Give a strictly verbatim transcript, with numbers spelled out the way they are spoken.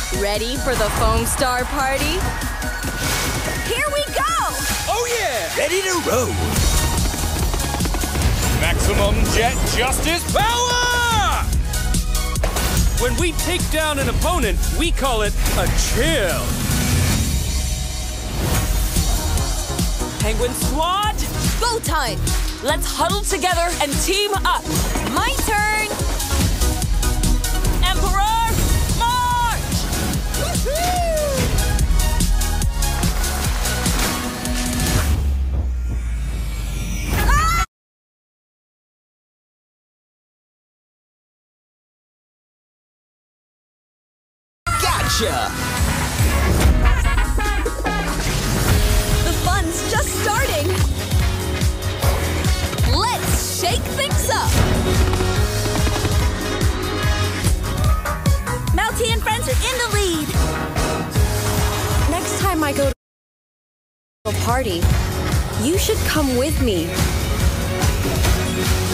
Ready for the Foamstar party? Here we go! Oh yeah! Ready to roll! Maximum Jet Justice Power! When we take down an opponent, we call it a chill. Penguin Squad, Go time! let's huddle together and team up. My turn! Emperor, march! Ah! Gotcha! The fun's just starting! Let's shake things up! Melty and friends are in the lead! Next time I go to a party, you should come with me.